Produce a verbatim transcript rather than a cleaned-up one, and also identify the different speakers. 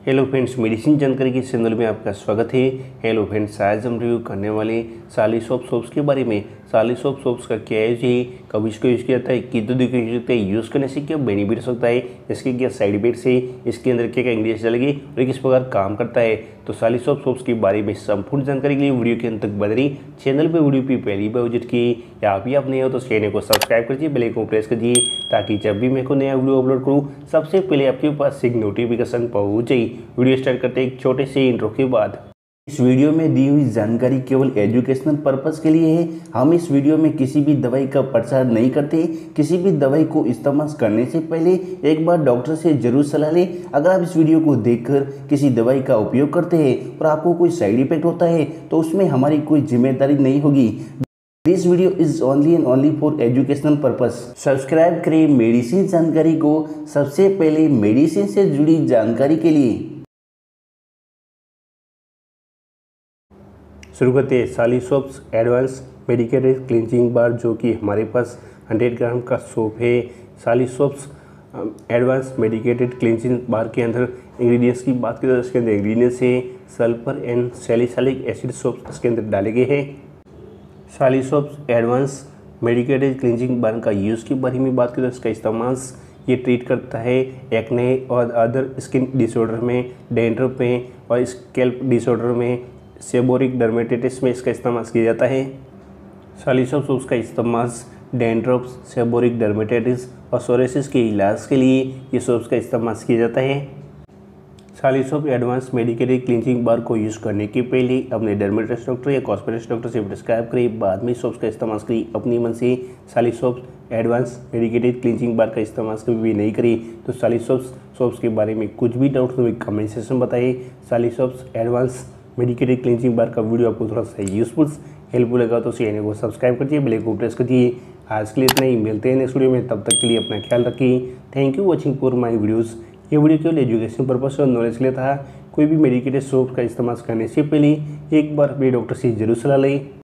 Speaker 1: Hello friends, medicine जानकारी के channel में आपका स्वागत है। हेलो फ्रेंड्स, आज हम रिव्यू करने वाले सालिसोप सोप्स के बारे में। सालिसोप सोप्स का क्या यूज है, कब इसको यूज़ किया जाता है, कितने दिन यूज होता है, यूज़ करने से क्या बेनिफिट हो सकता है, इसके क्या साइड इफेक्ट्स है, इसके अंदर क्या क्या इंग्रेडिएंट्स डालेंगे और किस प्रकार काम करता है। तो सालिसोप सोप्स के बारे में संपूर्ण जानकारी के लिए वीडियो के अंत तक बने रही। चैनल पर वीडियो की पहली बार विजिट की या आप ही आप नए हो तो चैनल को सब्सक्राइब करिए, बेल आइकन को प्रेस कीजिए ताकि जब भी मैं कोई नया वीडियो अपलोड करूँ सबसे पहले आपके पास एक नोटिफिकेशन पहुँच जाए। वीडियो स्टार्ट करते हैं एक छोटे से इंट्रो के बाद। इस वीडियो में दी हुई जानकारी केवल एजुकेशनल पर्पस के लिए है। हम इस वीडियो में किसी भी दवाई का प्रचार नहीं करते। किसी भी दवाई को इस्तेमाल करने से पहले एक बार डॉक्टर से जरूर सलाह लें। अगर आप इस वीडियो को देखकर किसी दवाई का उपयोग करते हैं और आपको कोई साइड इफेक्ट होता है तो उसमें हमारी कोई जिम्मेदारी नहीं होगी। This video is only and only for educational purpose. Subscribe करें मेडिसिन जानकारी को सबसे पहले मेडिसिन से जुड़ी जानकारी के लिए। शुरू करते हैं Salisops advance medicated cleansing bar, जो कि हमारे पास सौ ग्राम का सोप है। Salisops advance medicated cleansing bar के अंदर इंग्रेडिएंट्स की बात करें तो इसके अंदर इंग्रेडिएंट्स है sulphur and salicylic acid soaps इसके अंदर डाले गए हैं। Salisops advance medicated cleansing bar का यूज़ के बारे में बात करें तो इसका इस्तेमाल ये ट्रीट करता है एक्ने और अदर स्किन डिसऑर्डर में, डैंड्रफ में और स्कैल्प डिसऑर्डर में, सेबोरिक डर्मेटाइटिस में इसका इस्तेमाल किया जाता है। सालिसोप सोप्स का इस्तेमाल डैंड्रफ, सेबोरिक डर्मेटाइटिस और सोरियासिस के इलाज के लिए ये सोप्स का इस्तेमाल किया जाता है। Salisop advance medicated cleansing bar को यूज़ करने के पहले अपने डर्मेटोलॉजिस्ट डॉक्टर या कॉस्मेटिक्स डॉक्टर से प्रिस्क्राइब करें, बाद में सोप्स का इस्तेमाल करें अपनी मन से। Salisop advance medicated cleansing bar का इस्तेमाल कभी भी नहीं करें। तो सालिसोप सोप्स के बारे में कुछ भी डाउट तो कमेंट सेक्शन में बताइए। Salisop advance medicated cleansing bar का वीडियो आपको थोड़ा सा यूजफुल हेल्पफुल लगा तो चैनल को सब्सक्राइब करिए, बेल आइकन को प्रेस करिए। आज के लिए इतना ही, मिलते हैं नेक्स्ट वीडियो में, तब तक के लिए अपना ख्याल रखिए। Thank you watching for my videos. ये वीडियो केवल एजुकेशन पर्पस और नॉलेज के लिए था। कोई भी मेडिकेटेड सोप का इस्तेमाल करने से पहले एक बार अपने डॉक्टर से जरूर सलाह लें।